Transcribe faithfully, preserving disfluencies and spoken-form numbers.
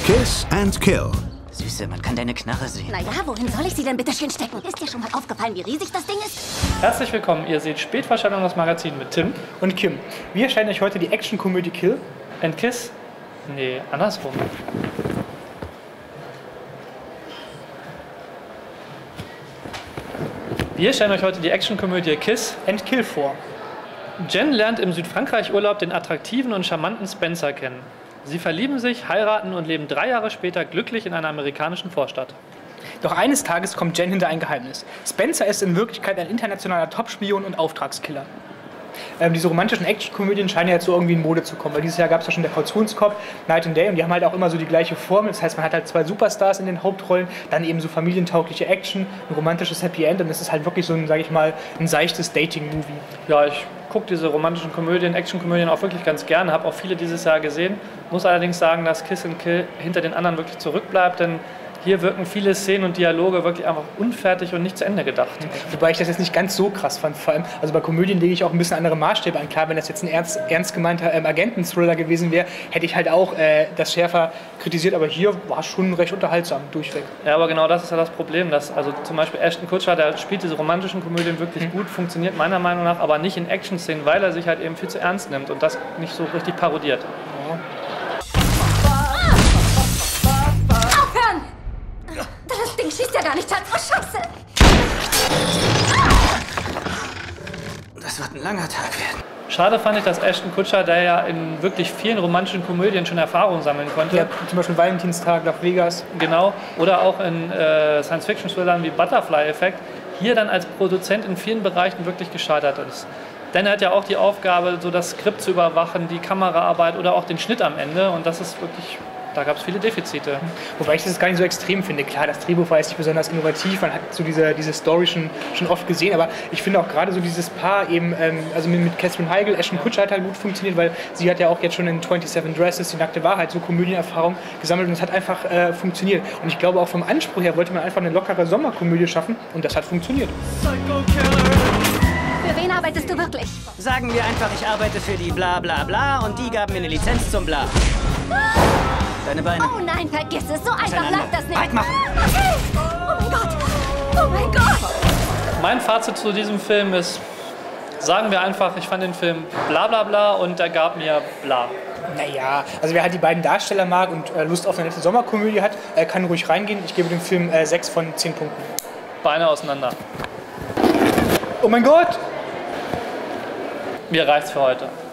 Kiss and Kill. Süße, man kann deine Knarre sehen. Naja, wohin soll ich sie denn bitte schön stecken? Ist dir schon mal aufgefallen, wie riesig das Ding ist? Herzlich willkommen, ihr seht Spätverschallung das Magazin mit Tim und Kim. Wir stellen euch heute die Action-Komödie Kill and Kiss. Nee, andersrum. Wir stellen euch heute die Actionkomödie Kiss and Kill vor. Jen lernt im Südfrankreich-Urlaub den attraktiven und charmanten Spencer kennen. Sie verlieben sich, heiraten und leben drei Jahre später glücklich in einer amerikanischen Vorstadt. Doch eines Tages kommt Jen hinter ein Geheimnis. Spencer ist in Wirklichkeit ein internationaler Topspion und Auftragskiller. Ähm, diese romantischen Actionkomödien scheinen ja jetzt so irgendwie in Mode zu kommen, weil dieses Jahr gab es ja schon der Kauzonskopf, Night and Day, und die haben halt auch immer so die gleiche Formel. Das heißt, man hat halt zwei Superstars in den Hauptrollen, dann eben so familientaugliche Action, ein romantisches Happy End, und das ist halt wirklich so ein, sage ich mal, ein seichtes Dating-Movie. Ja, ich gucke diese romantischen Komödien, Actionkomödien auch wirklich ganz gerne, habe auch viele dieses Jahr gesehen, muss allerdings sagen, dass Kiss and Kill hinter den anderen wirklich zurückbleibt, denn hier wirken viele Szenen und Dialoge wirklich einfach unfertig und nicht zu Ende gedacht. Wobei ich das jetzt nicht ganz so krass fand. Vor allem, also bei Komödien lege ich auch ein bisschen andere Maßstäbe an. Klar, wenn das jetzt ein ernst, ernst gemeinter ähm, Agenten-Thriller gewesen wäre, hätte ich halt auch äh, das schärfer kritisiert. Aber hier war es schon recht unterhaltsam, durchweg. Ja, aber genau das ist ja das Problem. Dass, also zum Beispiel Ashton Kutcher, der spielt diese romantischen Komödien wirklich mhm. gut, funktioniert meiner Meinung nach, aber nicht in Action-Szenen, weil er sich halt eben viel zu ernst nimmt und das nicht so richtig parodiert. Ja. Das Ding schießt ja gar nicht, Schatz. Oh, Scheiße! Das wird ein langer Tag werden. Schade fand ich, dass Ashton Kutcher, der ja in wirklich vielen romantischen Komödien schon Erfahrung sammeln konnte. Ja, zum Beispiel Valentinstag, Las Vegas. Genau, oder auch in äh, Science-Fiction-Thrillern wie Butterfly Effect, hier dann als Produzent in vielen Bereichen wirklich gescheitert ist. Denn er hat ja auch die Aufgabe, so das Skript zu überwachen, die Kameraarbeit oder auch den Schnitt am Ende, und das ist wirklich... Da gab es viele Defizite. Wobei ich das gar nicht so extrem finde. Klar, das Drehbuch war jetzt nicht besonders innovativ, man hat so diese, diese Story schon, schon oft gesehen, aber ich finde auch gerade so dieses Paar eben, ähm, also mit, mit Katherine Heigl, Ashton Kutcher hat halt gut funktioniert, weil sie hat ja auch jetzt schon in twenty-seven Dresses, die nackte Wahrheit, so Komödienerfahrung gesammelt, und es hat einfach äh, funktioniert. Und ich glaube auch vom Anspruch her wollte man einfach eine lockere Sommerkomödie schaffen, und das hat funktioniert. Für wen arbeitest du wirklich? Sagen wir einfach, ich arbeite für die bla bla bla und die gaben mir eine Lizenz zum Bla. Deine Beine. Oh nein, vergiss es. So einfach bleibt das nicht. Weit machen. Okay. Oh mein Gott. Oh mein Gott. Mein Fazit zu diesem Film ist, sagen wir einfach, ich fand den Film bla bla bla und er gab mir bla. Naja, also wer halt die beiden Darsteller mag und äh, Lust auf eine nette Sommerkomödie hat, äh, kann ruhig reingehen. Ich gebe dem Film äh, sechs von zehn Punkten. Beine auseinander. Oh mein Gott! Mir reicht's für heute.